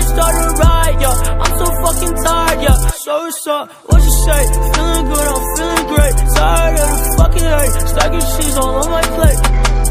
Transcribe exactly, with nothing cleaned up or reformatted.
might start a riot, yeah. I'm so fucking tired, yeah. So what's up, what you say? Feeling good, I'm feeling great. Tired of the fucking hate, stacking cheese all on my plate.